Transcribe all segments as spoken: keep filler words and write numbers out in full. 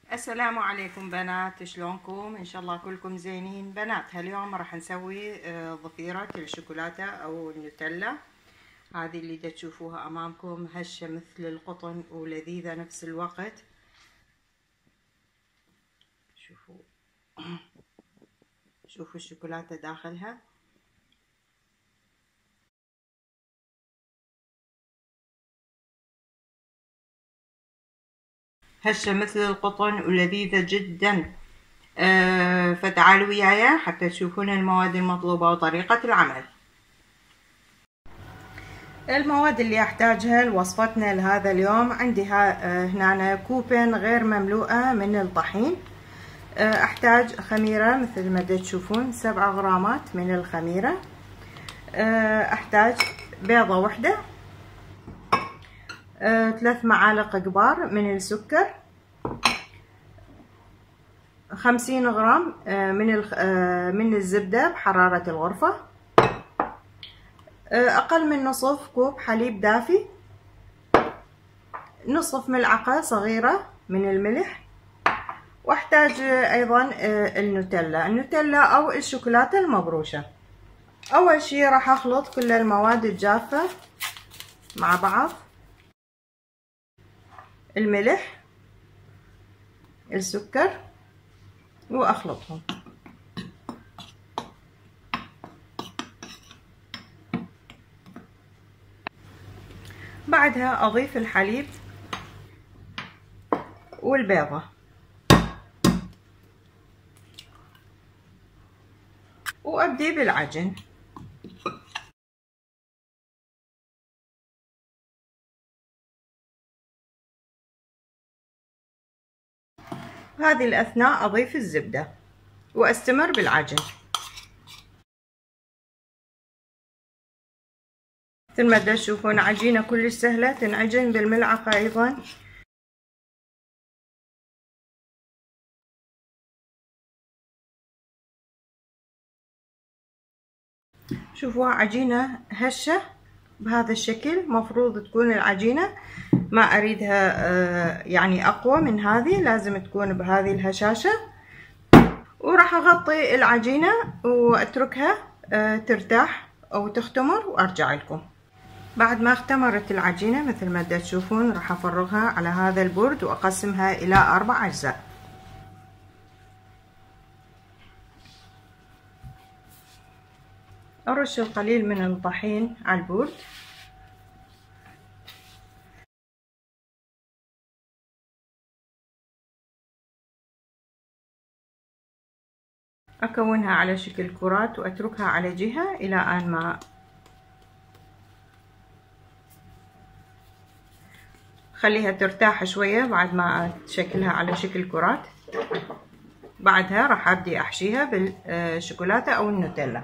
السلام عليكم بنات، شلونكم؟ ان شاء الله كلكم زينين. بنات هاليوم راح نسوي ضفيرة الشوكولاتة او النوتيلا. هذه اللي دا تشوفوها امامكم هشة مثل القطن ولذيذة نفس الوقت. شوفوا شوفوا الشوكولاتة داخلها. هشة مثل القطن ولذيذة جدا. آه فتعالوا وياي حتى تشوفون المواد المطلوبة وطريقة العمل. المواد اللي احتاجها لوصفتنا لهذا اليوم، عندي هنا كوبين غير مملوءة من الطحين. احتاج خميرة مثل ما تشوفون سبعة غرامات من الخميرة. احتاج بيضة واحدة، ثلاث معالق كبار من السكر، خمسين غرام من من الزبدة بحرارة الغرفة، أقل من نصف كوب حليب دافي، نصف ملعقة صغيرة من الملح، واحتاج أيضا النوتيلا النوتيلا أو الشوكولاتة المبروشة. أول شي راح أخلط كل المواد الجافة مع بعض، الملح السكر، وأخلطهم. بعدها أضيف الحليب والبيضة وأبدي بالعجن. هذه الأثناء أضيف الزبدة وأستمر بالعجن. مثل ما تشوفون عجينة كلش سهلة، تنعجن بالملعقة أيضا. شوفوا عجينة هشة بهذا الشكل. مفروض تكون العجينة، ما أريدها يعني أقوى من هذه، لازم تكون بهذه الهشاشة. وراح أغطي العجينة وأتركها ترتاح أو تختمر وأرجع لكم. بعد ما اختمرت العجينة مثل ما تشوفون راح أفرغها على هذا البورد وأقسمها إلى أربع أجزاء. أرش القليل من الطحين على البورد، أكونها على شكل كرات وأتركها على جهة إلى أن ما خليها ترتاح شوية. بعد ما أشكلها على شكل كرات، بعدها راح أبدي أحشيها بالشوكولاتة أو النوتيلا.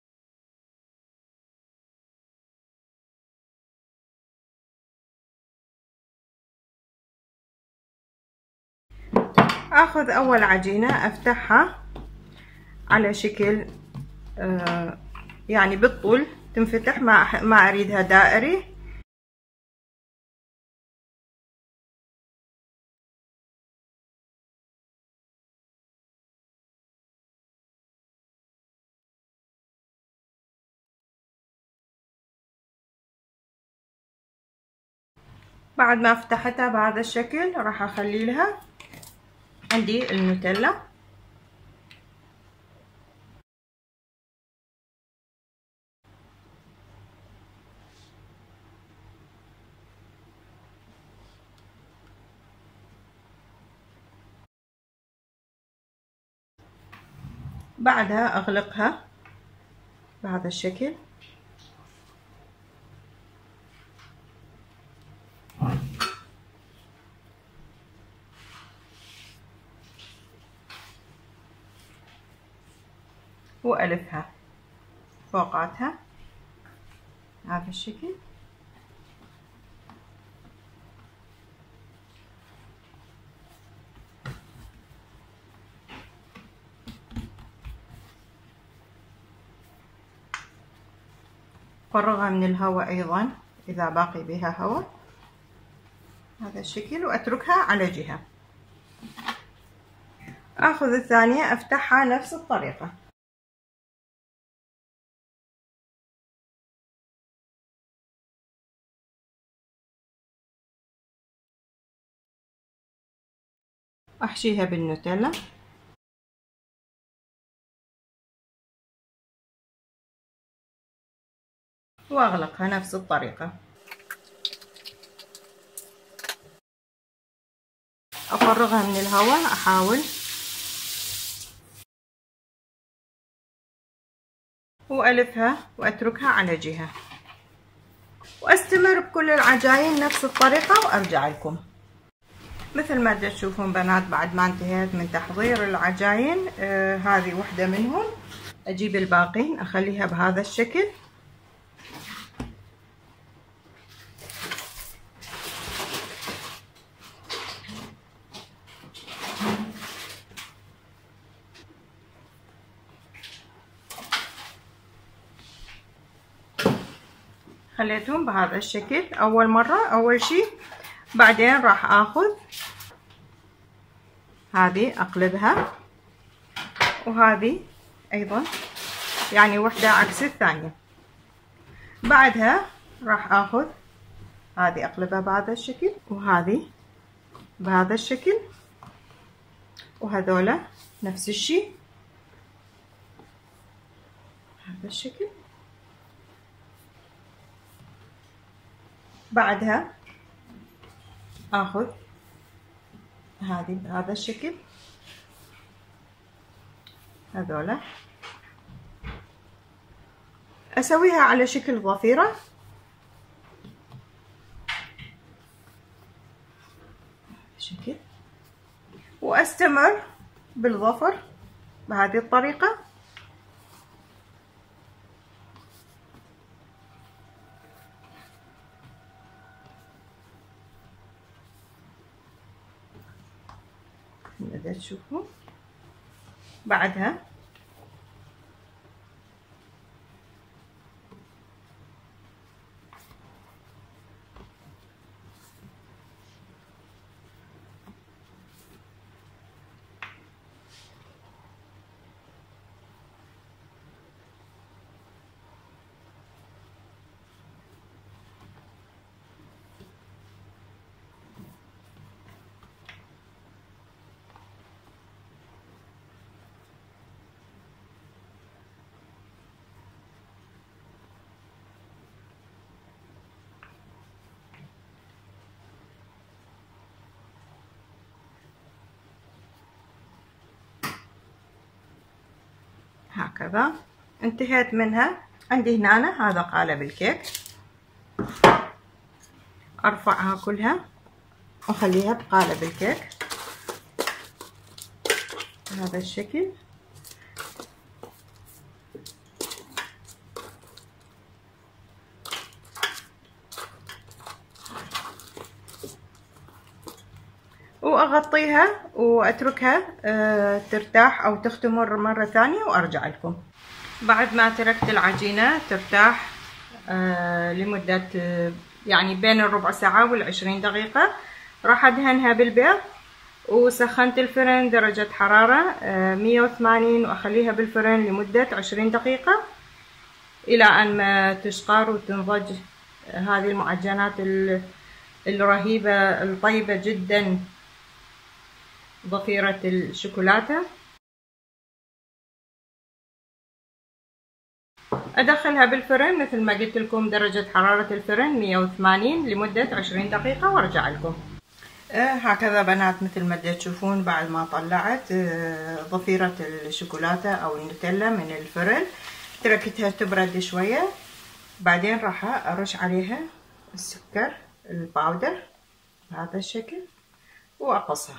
أخذ أول عجينة أفتحها على شكل آه يعني بالطول تنفتح، ما ما أريدها دائري. بعد ما فتحتها بهذا الشكل راح أخلي لها عندي النوتيلا. بعدها أغلقها بهذا الشكل. وألفها فوقاتها بهذا الشكل. فرغها من الهواء أيضا إذا باقي بها هواء هذا الشكل، وأتركها على جهة. اخذ الثانية افتحها نفس الطريقة. احشيها بالنوتيلا. واغلقها نفس الطريقة. افرغها من الهواء، احاول والفها واتركها على جهة، واستمر بكل العجاين نفس الطريقة وارجع لكم. مثل ما تشوفون بنات، بعد ما انتهيت من تحضير العجاين، آه هذه وحدة منهم. اجيب الباقين اخليها بهذا الشكل. خليتهم بهذا الشكل اول مرة اول شي. بعدين راح اخذ هذه اقلبها، وهذه ايضا يعني وحدة عكس الثانية. بعدها راح اخذ هذه اقلبها بهذا الشكل، وهذه بهذا الشكل، وهذولا نفس الشي هذا الشكل. بعدها اخذ هذه بهذا الشكل، هذولا اسويها على شكل ضفيرة شكل، واستمر بالظفر بهذه الطريقة. بدأت تشوفوا. بعدها هكذا انتهيت منها. عندي هنا هذا قالب الكيك، ارفعها كلها واخليها بقالب الكيك بهذا الشكل. واغطيها واتركها ترتاح او تختمر مرة ثانية وارجع لكم. بعد ما تركت العجينة ترتاح لمدة يعني بين الربع ساعة والعشرين دقيقة، راح ادهنها بالبيض. وسخنت الفرن درجة حرارة مية وثمانين، واخليها بالفرن لمدة عشرين دقيقة الى ان ما تشقر وتنضج هذه المعجنات الرهيبة الطيبة جدا، ضفيرة الشوكولاتة. ادخلها بالفرن مثل ما قلت لكم درجة حرارة الفرن مية وثمانين لمدة عشرين دقيقة وارجع لكم. آه هكذا بنات مثل ما تشوفون بعد ما طلعت آه ضفيرة الشوكولاتة او النوتيلا من الفرن، تركتها تبرد شوية. بعدين راح ارش عليها السكر الباودر بهذا الشكل واقصها.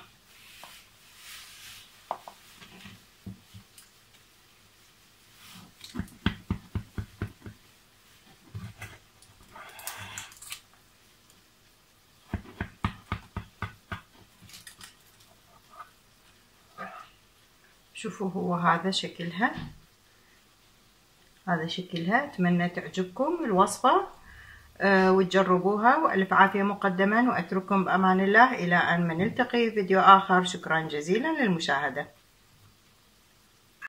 شوفوا هو هذا شكلها، هذا شكلها. اتمنى تعجبكم الوصفة أه وتجربوها، والف عافية مقدما، واترككم بامان الله الى ان نلتقي في فيديو اخر. شكرا جزيلا للمشاهدة.